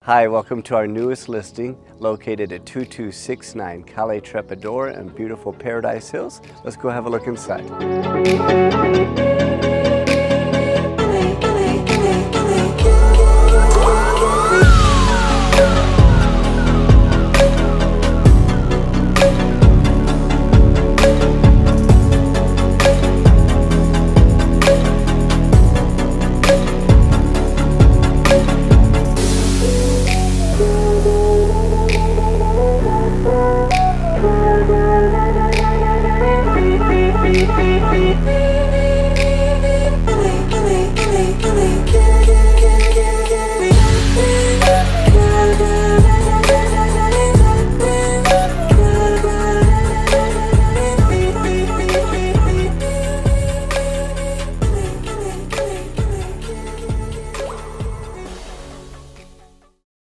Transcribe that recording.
Hi, welcome to our newest listing located at 2269 Calle, Trepadora in beautiful Paradise Hills. Let's go have a look inside.